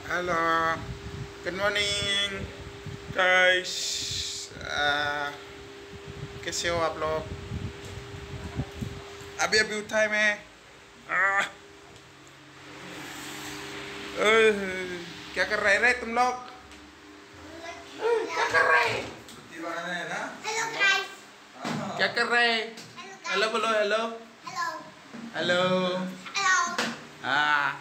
Hello, good morning guys. कैसे हो आप लोग? अभी अभी उठा है मैं। क्या कर रहे रे तुम लोग? क्या कर रहे? रोटी बनाना है ना? Hello guys. क्या कर रहे? हेलो बोलो। Hello hello hello. हाँ,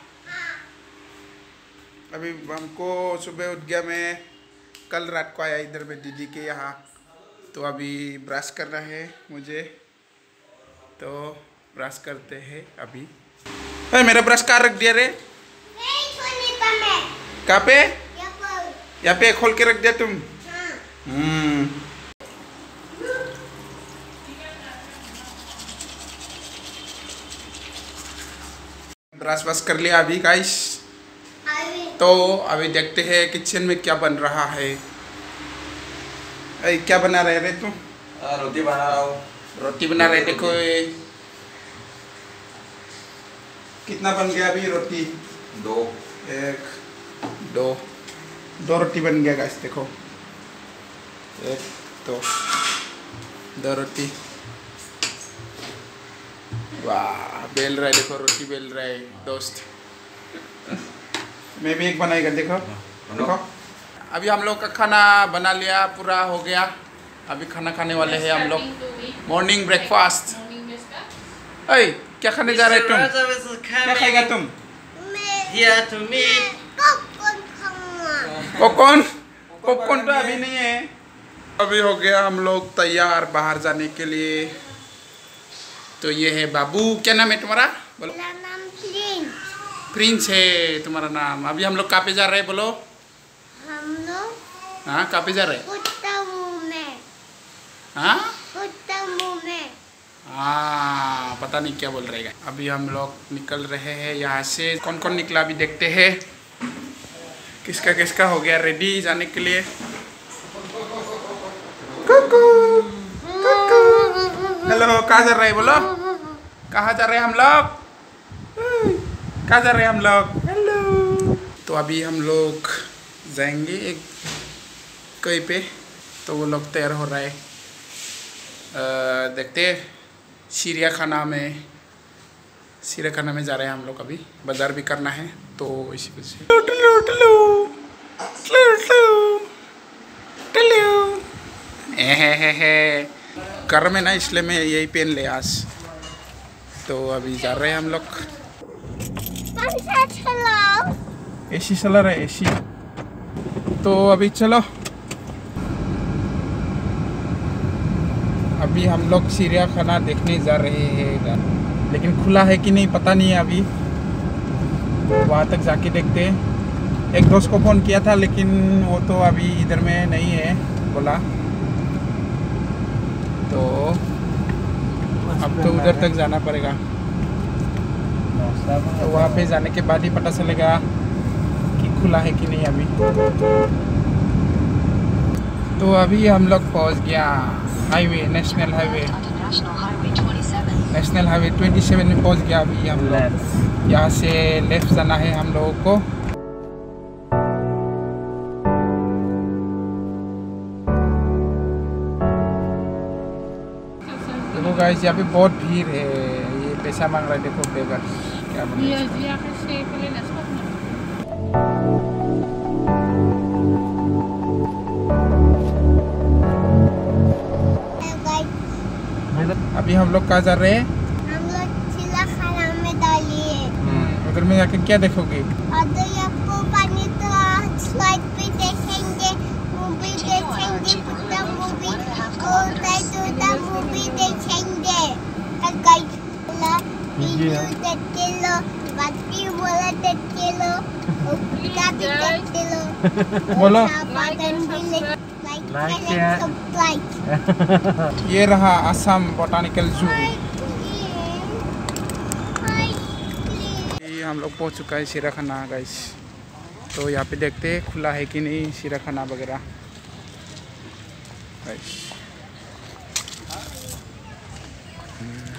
अभी हमको सुबह उठ गया। मैं कल रात को आया इधर में दीदी के यहाँ, तो अभी ब्रश करना है मुझे, तो ब्रश करते हैं अभी। अरे मेरा ब्रश कहाँ रख दिया रे? कहाँ पे? यहाँ पे खोल के रख दिया तुम? ब्रश बस कर लिया अभी गाइस, तो अभी देखते हैं किचन में क्या बन रहा है। अरे क्या बना रहे तुम? रोटी बना रहा हूँ। रोटी बना रहे, देखो ये कितना बन गया अभी रोटी? दो। एक दो दो रोटी बन गया गाइस, देखो। एक दो रोटी। वाह, बेल रहा है, देखो रोटी बेल रहा है दोस्त। मैं भी एक बनाएगा, देखो देखो। अभी हम लोग का खाना बना लिया, पूरा हो गया। अभी खाना खाने वाले हैं हम लोग, मॉर्निंग ब्रेकफास्ट। अरे क्या खाने जा रहे तुम? क्या खाएगा तुम? पॉपकॉर्न। पॉपकॉर्न तो अभी नहीं है। अभी हो गया हम लोग तैयार बाहर जाने के लिए। तो ये है बाबू। क्या नाम है तुम्हारा? बोलो। मेरा नाम प्रिंस। प्रिंस है तुम्हारा नाम। अभी हम लोग कहाँ पे जा रहे हैं बोलो? हम लोग हाँ, कहाँ पे जा रहे हैं? हाँ हाँ, पता नहीं क्या बोल रहे हैं। अभी हम लोग निकल रहे हैं यहाँ से। कौन कौन निकला अभी देखते हैं। किसका किसका हो गया रेडी जाने के लिए। कुकू कुकू। हेलो, कहाँ जा रहे हैं बोलो? कहाँ जा रहे हैं हम लोग? कहाँ जा रहे हैं हम लोग? हेलो। तो अभी हम लोग जाएंगे एक कहीं पे, तो वो लोग तैयार हो रहा है। देखते हैं। चिड़ियाखाना में जा रहे हैं हम लोग। अभी बाजार भी करना है, तो इसी वजह से। गर्म है ना, इसलिए मैं यही पहन ले आज। तो अभी जा रहे हैं हम लोग। एसी चला रहा है, एसी। तो अभी चलो। अभी हम लोग चिड़ियाखाना देखने जा रहे हैं, लेकिन खुला है कि नहीं पता नहीं है अभी। वहाँ तक जाके देखते हैं। एक दोस्त को फ़ोन किया था, लेकिन वो तो अभी इधर में नहीं है बोला। तो अब तो उधर तक जाना पड़ेगा, तो वहाँ पे जाने के बाद ही पता चलेगा कि खुला है कि नहीं अभी। तो अभी हम लोग पहुँच गया हाईवे, नेशनल हाईवे 27 में पहुँच गया अभी हम लोग। यहाँ से लेफ्ट जाना है हम लोगों को। देखो गाइस, यहाँ पे बहुत भीड़ है। ये पैसा मांग रहा है, देखो बेगर क्या अभी हम लोग कहाँ जा रहे हैं? हम लोग चिड़ियाखाना में डालिए। उधर में जाके क्या देखोगे? आपको पानी तो स्लाइड पे देखेंगे, मूवी देखेंगे, पूरा मूवी मूवी देखेंगे। वीडियो देख के लो, बात भी बोला देख के लो, क्या भी देख के लो। बोलो। ये रहा असम बोटानिकल जू। हम लोग पहुंच चुका है चिड़ियाखाना गाइस। तो यहाँ पे देखते हैं खुला है कि नहीं चिड़ियाखाना वगैरह गाइस।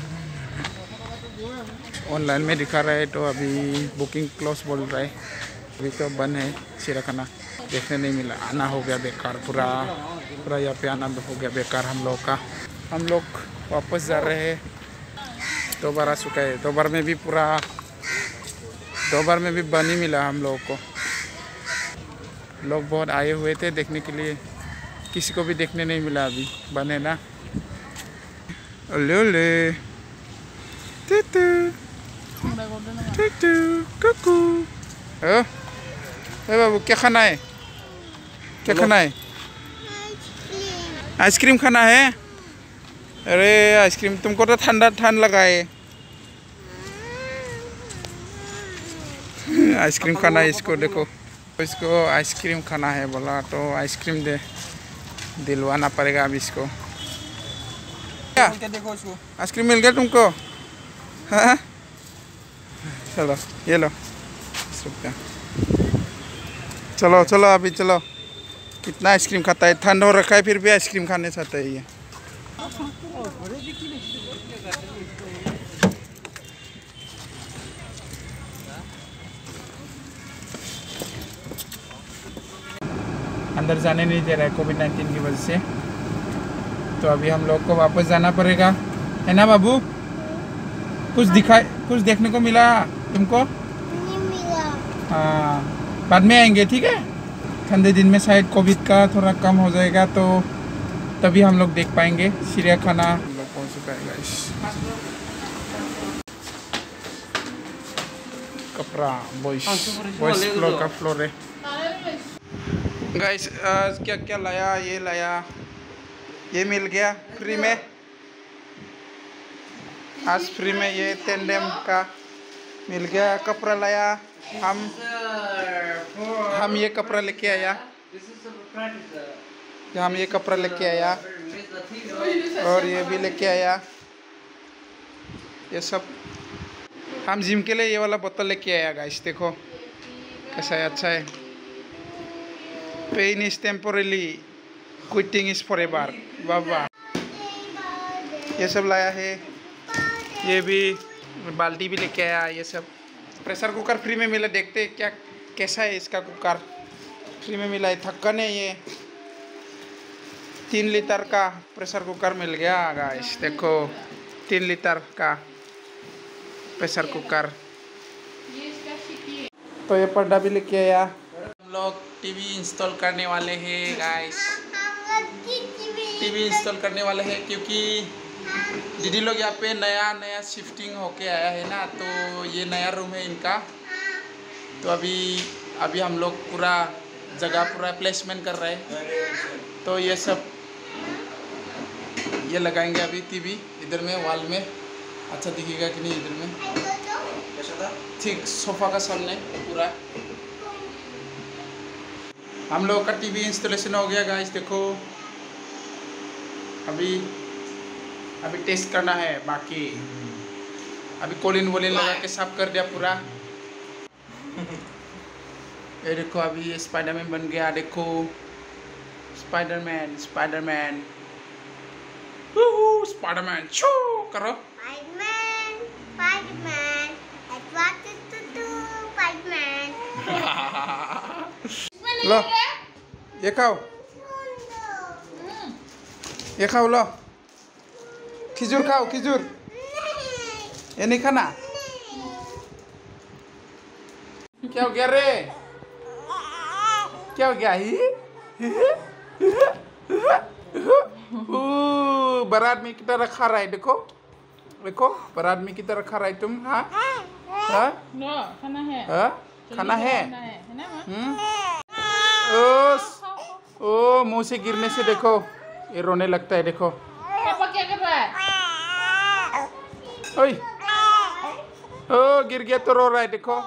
ऑनलाइन में दिखा रहा है, तो अभी बुकिंग क्लोज बोल रहा है। अभी तो बंद है चिड़ियाखाना, देखने नहीं मिला। आना हो गया बेकार, पूरा पूरा यहाँ पे आना हो गया बेकार हम लोग का। हम लोग वापस जा रहे हैं। दोबारा चुका है, दोबारा में भी पूरा, दोबारा में भी बंद ही मिला हम लोगों को। लोग बहुत आए हुए थे देखने के लिए, किसी को भी देखने नहीं मिला। अभी बंद है ना। ओले ओले टूटू टूटू कुकू। ए बाबू क्या खाना है, क्या खाना है? आइसक्रीम खाना है? अरे आइसक्रीम, तुमको तो ठंडा ठंड लगा है। आइसक्रीम खाना है इसको, देखो इसको आइसक्रीम खाना है बोला तो आइसक्रीम दिलवाना पड़ेगा अब इसको। क्या देखो इसको। आइसक्रीम मिल गया तुमको? हाँ चलो ये लो 20 रुपया। चलो चलो अभी चलो। कितना आइसक्रीम खाता है, ठंड हो रखा है फिर भी आइसक्रीम खाने चाहता है ये। अंदर जाने नहीं दे रहा है कोविड-19 की वजह से, तो अभी हम लोग को वापस जाना पड़ेगा, है ना बाबू? कुछ देखने को मिला तुमको? नहीं मिला। हाँ बाद में आएंगे, ठीक है? ठंडे दिन में शायद कोविड का थोड़ा कम हो जाएगा तो तभी हम लोग देख पाएंगे चिड़ियाखाना। हम लोग पहुँच चुका है गाइस। कपड़ा बॉयज फ्लोर का फ्लोर है गाइस। क्या क्या लाया, ये लाया, ये मिल गया फ्री में आज, फ्री में ये टेंडेम का मिल गया। कपड़ा लाया, हम ये कपड़ा लेके आया, हम ये कपड़ा लेके आया और ये भी लेके आया। ये सब हम जिम के लिए ये वाला बोतल लेके आया गाइस, देखो कैसा है, अच्छा है। Pain is temporary, quitting is forever. वाह, ये सब लाया है। ये भी बाल्टी भी लेके आया। ये सब प्रेशर कुकर फ्री में मिला, देखते क्या कैसा है इसका कुकर, फ्री में मिला है। ढक्कन है ये, 3 लीटर का प्रेशर कुकर मिल गया गाइस, देखो 3 लीटर का प्रेशर कुकर। तो ये पर्दा भी लेके आया। हम लोग टीवी इंस्टॉल करने वाले हैं गाइस, टीवी इंस्टॉल करने वाले हैं क्योंकि दीदी लोग यहाँ पे नया शिफ्टिंग होके आया है ना, तो ये नया रूम है इनका। तो अभी हम लोग पूरा जगह पूरा प्लेसमेंट कर रहे हैं। तो ये सब ये लगाएंगे अभी टीवी इधर में, वॉल में अच्छा दिखेगा कि नहीं इधर में, ठीक सोफा का सामने पूरा। हम लोग का टीवी इंस्टॉलेशन हो गया गाइस, देखो अभी टेस्ट करना है बाकी। अभी कोलिन वोलिन लगा के साफ कर दिया पूरा। ये देखो अभी ये स्पाइडरमैन बन गया, देखो स्पाइडरमैन स्पाइडरमैन छू करो। Spiderman, I wanted to do Spiderman. लो ये खाओ, ये खाओ, लो खिजूर खाओ, खिजूर। ये नहीं खाना? क्या हो गया रे, क्या हो गया ही? बड़ा आदमी की तरह खा रहा है, देखो देखो बड़ा आदमी की तरह खा रहा है तुम। हाँ हाँ खाना है, हाँ खाना है ना? ओ मुंह से गिरने से देखो ये रोने लगता है, देखो पापा क्या कर रहा है? ओए ओ गिर गया तो रो रहा है, देखो।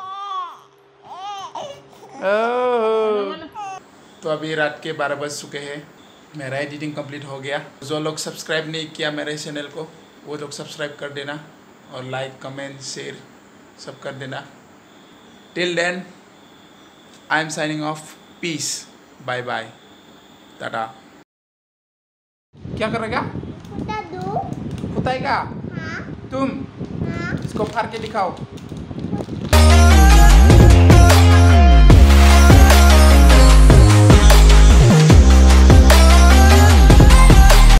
तो अभी रात के 12 बज चुके हैं, मेरा एडिटिंग कंप्लीट हो गया। जो लोग सब्सक्राइब नहीं किया मेरे चैनल को वो लोग सब्सक्राइब कर देना और लाइक कमेंट शेयर सब कर देना। Till then I am signing off, peace, bye bye, tata. क्या करेगा? कुत्ता दो। कुताएगा हाँ। तुम? हाँ। इसको फाड़ के दिखाओ।